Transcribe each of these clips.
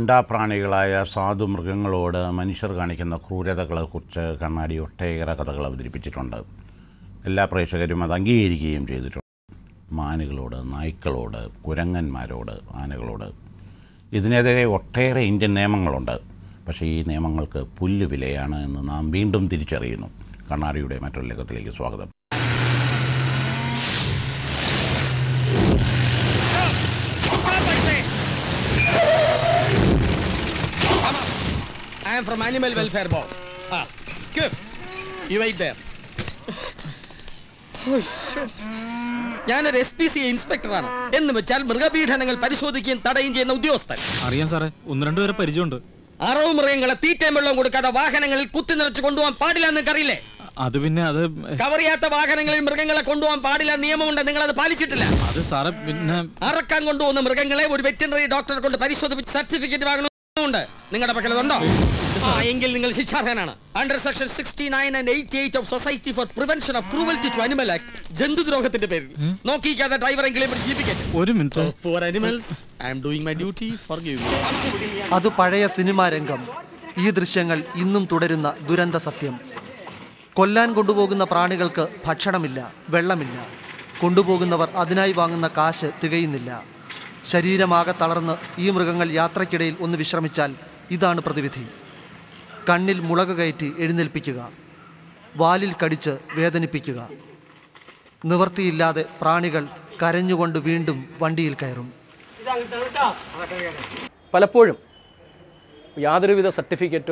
മിണ്ടാപ്രാണികളായ സാധു മൃഗങ്ങളോട് മനുഷ്യർ കാണിക്കുന്ന ക്രൂരതകളെക്കുറിച്ച് കണ്ണാടി ഒട്ടേറെ കഥകൾ അവതരിപ്പിച്ചിട്ടുണ്ട്. എല്ലാ പ്രേക്ഷകരും അത് അംഗീകരിക്കുകയും ചെയ്തിട്ടുണ്ട്. മാനുകളോട്, നായ്ക്കളോട്, കുരങ്ങന്മാരോട്, ആനകളോട്. ഇതിനെതിരെ ഒട്ടേറെ ഇന്ത്യൻ നിയമങ്ങളുണ്ട്. പക്ഷേ ഈ നിയമങ്ങൾക്ക് പുല്ലുവിലയാണ് എന്ന് നാം വീണ്ടും തിരിച്ചറിയുന്നു. കണ്ണാടിയുടെ മറ്റൊരു ലേഖത്തിലേക്ക് സ്വാഗതം. I am from Animal Welfare Board. Good. You wait there. ഞാനൊരു SPC ഇൻസ്പെക്ടറാണ്. എന്ന് വെച്ചാൽ മൃഗപീഡനങ്ങൾ പരിശോധിക്കുകയും തടയുകയും ചെയ്യുന്ന ഉദ്യോഗസ്ഥൻ. അറിയാം സാറേ, ഒന്ന് രണ്ടുപേരെ പരിചയമുണ്ട്. അറവ് മൃഗങ്ങളെ തീറ്റയും വെള്ളം കൊടുക്കാതെ വാഹനങ്ങളിൽ കുത്തി നിറച്ച് കൊണ്ടുപോകാൻ പാടില്ല എന്ന് അറിയില്ലേ? അത് പിന്നെ അത് കവർ ചെയ്യാത്ത വാഹനങ്ങളിൽ മൃഗങ്ങളെ കൊണ്ടുപോകാൻ പാടില്ല നിയമമുണ്ട്. നിങ്ങൾ അത് പാലിച്ചിട്ടില്ല. അത് സാറേ പിന്നെ അറക്കാൻ കൊണ്ടുപോകുന്ന മൃഗങ്ങളെ ഒരു വെറ്ററിനറി ഡോക്ടറെ കൊണ്ട് പരിശോധിപ്പിച്ച് സർട്ടിഫിക്കറ്റ് വാങ്ങണം. നിങ്ങളുടെ പക്കലുണ്ടോ? എങ്കിൽ നിങ്ങൾ ശിക്ഷാർഹനാണ്. Under section 69 and 88 of society for prevention of cruelty to animal act, ജന്തുദ്രോഹത്തിന്റെ പേരിൽ നോക്കിക്കാതെ ഡ്രൈവറെങ്കിലും ജീവിക്കട്ടെ. ഒരു minute. For animals I am doing my duty. Forgive me. അത് പഴയ സിനിമാ രംഗം. ഈ ദൃശ്യങ്ങൾ ഇന്നും തുടരുന്ന ദുരന്ത സത്യം. കൊല്ലാൻ കൊണ്ടുപോകുന്ന പ്രാണികൾക്ക് ഭക്ഷണമില്ല, വെള്ളമില്ല. കൊണ്ടുപോകുന്നവർ അതിനായി വാങ്ങുന്ന കാശ് തികയുന്നില്ല. ശരീരമാകെ തളർന്ന് ഈ മൃഗങ്ങൾ യാത്രയ്ക്കിടയിൽ ഒന്ന് വിശ്രമിച്ചാൽ ഇതാണ് പ്രതിവിധി. കണ്ണിൽ മുളക് കയറ്റി എഴുന്നേൽപ്പിക്കുക, വാലിൽ കടിച്ച് വേദനിപ്പിക്കുക. നിവൃത്തിയില്ലാതെ പ്രാണികൾ കരഞ്ഞുകൊണ്ട് വീണ്ടും വണ്ടിയിൽ കയറും. പലപ്പോഴും യാതൊരുവിധ സർട്ടിഫിക്കറ്റോ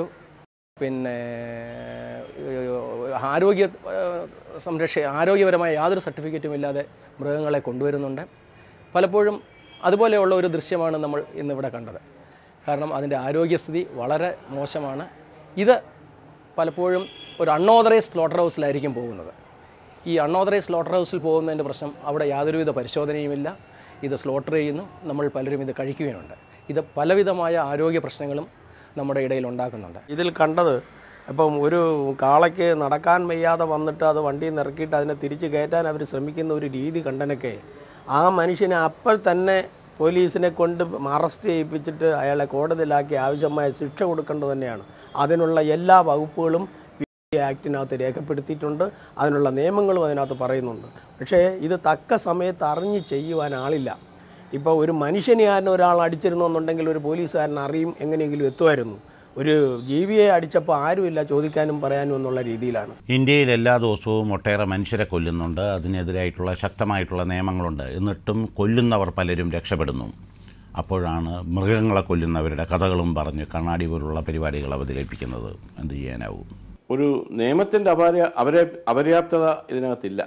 ആരോഗ്യപരമായ യാതൊരു സർട്ടിഫിക്കറ്റും ഇല്ലാതെ മൃഗങ്ങളെ കൊണ്ടുവരുന്നുണ്ട്. പലപ്പോഴും അതുപോലെയുള്ള ഒരു ദൃശ്യമാണ് നമ്മൾ ഇന്നിവിടെ കണ്ടത്. കാരണം അതിൻ്റെ ആരോഗ്യസ്ഥിതി വളരെ മോശമാണ്. ഇത് പലപ്പോഴും ഒരു അൺഓതറൈസ്ഡ് സ്ലോട്ടർ ഹൗസിലായിരിക്കും പോകുന്നത്. ഈ അൺഓതറൈസ്ഡ് സ്ലോട്ടർ ഹൗസിൽ പോകുന്നതിൻ്റെ പ്രശ്നം അവിടെ യാതൊരുവിധ പരിശോധനയുമില്ല. ഇത് സ്ലോട്ടർ ചെയ്യുന്നു, നമ്മൾ പലരും ഇത് കഴിക്കുകയുമുണ്ട്. ഇത് പലവിധമായ ആരോഗ്യ പ്രശ്നങ്ങളും നമ്മുടെ ഇടയിൽ ഉണ്ടാക്കുന്നുണ്ട്. ഇതിൽ കണ്ടത് ഇപ്പം ഒരു കാളയ്ക്ക് നടക്കാൻ വയ്യാതെ വന്നിട്ട് അത് വണ്ടിയിൽ നിന്ന് ഇറക്കിയിട്ട് അതിനെ തിരിച്ച് കയറ്റാൻ അവർ ശ്രമിക്കുന്ന ഒരു രീതി കണ്ടനൊക്കെ ആ മനുഷ്യനെ അപ്പോൾ തന്നെ പോലീസിനെ കൊണ്ട് അറസ്റ്റ് ചെയ്യിപ്പിച്ചിട്ട് അയാളെ കോടതിയിലാക്കി ആവശ്യമായ ശിക്ഷ കൊടുക്കേണ്ടത് തന്നെയാണ്. അതിനുള്ള എല്ലാ വകുപ്പുകളും ആക്ടിനകത്ത് രേഖപ്പെടുത്തിയിട്ടുണ്ട്. അതിനുള്ള നിയമങ്ങളും അതിനകത്ത് പറയുന്നുണ്ട്. പക്ഷേ ഇത് തക്ക സമയത്ത് അറിഞ്ഞ് ചെയ്യുവാൻ ആളില്ല. ഇപ്പോൾ ഒരു മനുഷ്യനെ ആരും ഒരാൾ അടിച്ചിരുന്നുണ്ടെങ്കിൽ ഒരു പോലീസുകാരൻ അറിയും, എങ്ങനെയെങ്കിലും എത്തുമായിരുന്നു. ഒരു ജീവിയെ അടിച്ചപ്പോൾ ആരുമില്ല ചോദിക്കാനും പറയാനും എന്നുള്ള രീതിയിലാണ്. ഇന്ത്യയിൽ എല്ലാ ദിവസവും ഒട്ടേറെ മനുഷ്യരെ കൊല്ലുന്നുണ്ട്. അതിനെതിരായിട്ടുള്ള ശക്തമായിട്ടുള്ള നിയമങ്ങളുണ്ട്. എന്നിട്ടും കൊല്ലുന്നവർ പലരും രക്ഷപ്പെടുന്നു. അപ്പോഴാണ് മൃഗങ്ങളെ കൊല്ലുന്നവരുടെ കഥകളും പറഞ്ഞ് കണ്ണാടി പോലുള്ള പരിപാടികൾ അവതരിപ്പിക്കുന്നത്. എന്ത് ചെയ്യാനാവും? ഒരു നിയമത്തിൻ്റെ അപര്യാപ്തത ഇതിനകത്തില്ല.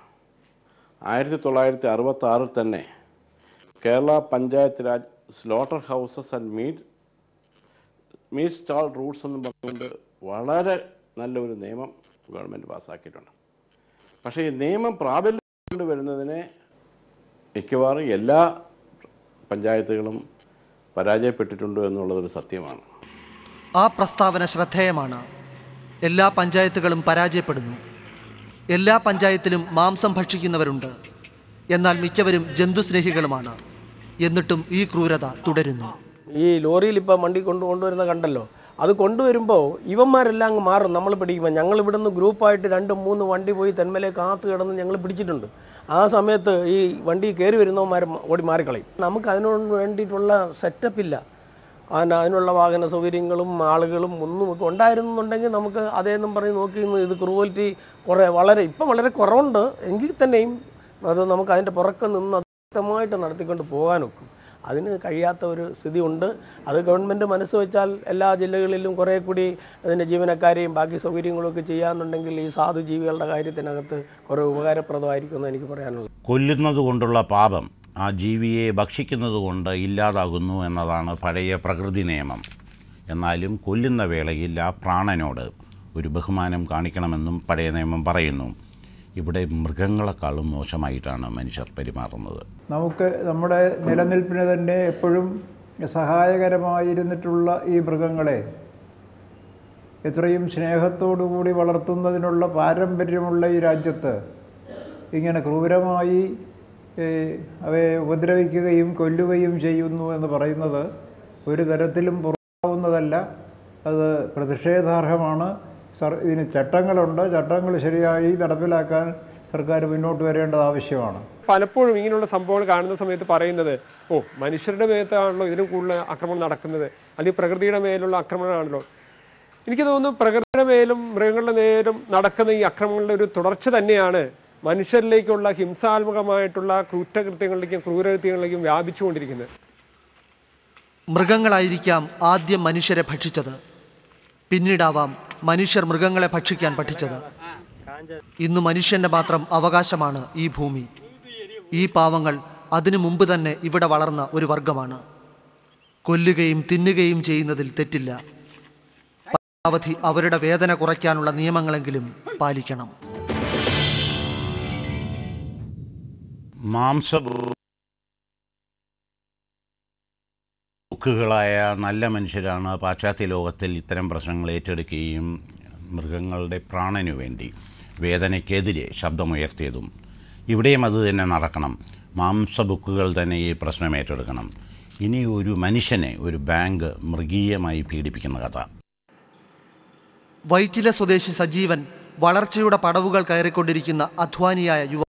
1966 തന്നെ Kerala panchayat raj slaughter houses and meat stall rules എന്നും പറഞ്ഞുകൊണ്ട് വളരെ നല്ലൊരു നിയമം ഗവൺമെൻറ് പാസ്സാക്കിയിട്ടുണ്ട്. പക്ഷേ ഈ നിയമം പ്രാബല്യം കൊണ്ടുവരുന്നതിനെ മിക്കവാറും എല്ലാ പഞ്ചായത്തുകളും പരാജയപ്പെട്ടിട്ടുണ്ട് എന്നുള്ളതൊരു സത്യമാണ്. ആ പ്രസ്താവന ശ്രദ്ധേയമാണ്. എല്ലാ പഞ്ചായത്തുകളും പരാജയപ്പെടുന്നു. എല്ലാ പഞ്ചായത്തിലും മാംസം ഭക്ഷിക്കുന്നവരുണ്ട്. എന്നാൽ മിക്കവരും ജന്തുസ്നേഹികളുമാണ്. എന്നിട്ടും ഈ ക്രൂരത തുടരുന്നു. ഈ ലോറിയിൽ ഇപ്പോൾ വണ്ടി കൊണ്ടുവരുന്ന കണ്ടല്ലോ, അത് കൊണ്ടുവരുമ്പോൾ ഇവന്മാരെല്ലാം അങ്ങ് മാറും. നമ്മൾ പിടിക്കുമ്പോൾ ഞങ്ങൾ ഇവിടുന്ന് ഗ്രൂപ്പായിട്ട് 2-3 വണ്ടി പോയി തെന്മലെ കാത്തു കിടന്ന് ഞങ്ങൾ പിടിച്ചിട്ടുണ്ട്. ആ സമയത്ത് ഈ വണ്ടി കയറി വരുന്നവന്മാർ ഓടി മാറിക്കളയും. നമുക്ക് അതിനോട് വേണ്ടിയിട്ടുള്ള സെറ്റപ്പില്ല. അതിനുള്ള വാഹന സൗകര്യങ്ങളും ആളുകളും ഒന്നും ഒക്കെ ഉണ്ടായിരുന്നുണ്ടെങ്കിൽ നമുക്ക് അതേന്നും പറഞ്ഞ് നോക്കി ഇത് ക്രൂവൽറ്റി ഇപ്പം വളരെ കുറവുണ്ട്. എങ്കിൽ തന്നെയും അത് നമുക്ക് അതിൻ്റെ പുറക്കെ നിന്ന് വ്യക്തമായിട്ട് നടത്തിക്കൊണ്ട് പോകാനൊക്കും. അതിന് കഴിയാത്ത ഒരു സ്ഥിതി ഉണ്ട്. അത് ഗവൺമെൻറ് മനസ്സ് വെച്ചാൽ എല്ലാ ജില്ലകളിലും കുറേ കൂടി അതിൻ്റെ ജീവനക്കാരെയും ബാക്കി സൗകര്യങ്ങളൊക്കെ ചെയ്യാമെന്നുണ്ടെങ്കിൽ ഈ സാധു ജീവികളുടെ കാര്യത്തിനകത്ത് കുറേ ഉപകാരപ്രദമായിരിക്കുമെന്ന് എനിക്ക് പറയാനുള്ളത്. കൊല്ലുന്നത് കൊണ്ടുള്ള പാപം ആ ജീവിയെ ഭക്ഷിക്കുന്നത് കൊണ്ട് ഇല്ലാതാകുന്നു എന്നതാണ് പഴയ പ്രകൃതി നിയമം. എന്നാലും കൊല്ലുന്ന വേളയിൽ ആ പ്രാണനോട് ഒരു ബഹുമാനം കാണിക്കണമെന്നും പഴയ നിയമം പറയുന്നു. ഇവിടെ മൃഗങ്ങളെക്കാളും മോശമായിട്ടാണ് മനുഷ്യർ പെരുമാറുന്നത്. നമുക്ക് നമ്മുടെ നിലനിൽപ്പിന് തന്നെ എപ്പോഴും സഹായകരമായിരുന്നിട്ടുള്ള ഈ മൃഗങ്ങളെ എത്രയും സ്നേഹത്തോടുകൂടി വളർത്തുന്നതിനുള്ള പാരമ്പര്യമുള്ള ഈ രാജ്യത്ത് ഇങ്ങനെ ക്രൂരമായി അവയെ ഉപദ്രവിക്കുകയും കൊല്ലുകയും ചെയ്യുന്നു എന്ന് പറയുന്നത് ഒരു തരത്തിലും പുറത്താവുന്നതല്ല. അത് പ്രതിഷേധാർഹമാണ്. ഇതിന് ചട്ടങ്ങളുണ്ട്. ചട്ടങ്ങൾ ശരിയായി നടപ്പിലാക്കാൻ സർക്കാർ മുന്നോട്ട് വരേണ്ടത് ആവശ്യമാണ്. പലപ്പോഴും ഇങ്ങനെയുള്ള സംഭവങ്ങൾ കാണുന്ന സമയത്ത് പറയുന്നത് മനുഷ്യരുടെ മേത്താണല്ലോ ഇതിനും കൂടുതൽ ആക്രമണം നടക്കുന്നത്, അല്ലെങ്കിൽ പ്രകൃതിയുടെ മേലുള്ള ആക്രമണമാണല്ലോ. എനിക്ക് തോന്നുന്നു പ്രകൃതിയുടെ മേലും മൃഗങ്ങളുടെ നേരും നടക്കുന്ന ഈ ആക്രമണങ്ങളുടെ ഒരു തുടർച്ച തന്നെയാണ് മനുഷ്യരിലേക്കുള്ള ഹിംസാത്മകമായിട്ടുള്ള കുറ്റകൃത്യങ്ങളിലേക്കും ക്രൂരകൃത്യങ്ങളിലേക്കും വ്യാപിച്ചുകൊണ്ടിരിക്കുന്നത്. മൃഗങ്ങളായിരിക്കാം ആദ്യം മനുഷ്യരെ ഭക്ഷിച്ചത്. പിന്നീടാവാം മനുഷ്യർ മൃഗങ്ങളെ ഭക്ഷിക്കാൻ പഠിച്ചത്. ഇന്ന് മനുഷ്യന്റെ മാത്രം അവകാശമാണ് ഈ ഭൂമി. ഈ പാവങ്ങൾ അതിനു മുമ്പ് തന്നെ ഇവിടെ വളർന്ന ഒരു വർഗമാണ്. കൊല്ലുകയും തിന്നുകയും ചെയ്യുന്നതിൽ തെറ്റില്ല. പരമാവധി അവരുടെ വേദന കുറയ്ക്കാനുള്ള നിയമങ്ങളെങ്കിലും പാലിക്കണം. മാംസഭുക്കുകളായ നല്ല മനുഷ്യരാണ് പാശ്ചാത്യ ലോകത്തിൽ ഇത്തരം പ്രശ്നങ്ങൾ ഏറ്റെടുക്കുകയും മൃഗങ്ങളുടെ പ്രാണനു വേണ്ടി വേദനയ്ക്കെതിരെ ശബ്ദമുയർത്തിയതും. ഇവിടെയും അത് തന്നെ നടക്കണം. മാംസഭുക്കുകൾ തന്നെ ഈ പ്രശ്നം ഏറ്റെടുക്കണം. ഇനി ഒരു മനുഷ്യനെ ഒരു ബാങ്ക് മൃഗീയമായി പീഡിപ്പിക്കുന്ന കഥ. വൈറ്റില സ്വദേശി സജീവൻ വളർച്ചയുടെ പടവുകൾ കയറിക്കൊണ്ടിരിക്കുന്ന അധ്വാനിയായ യുവ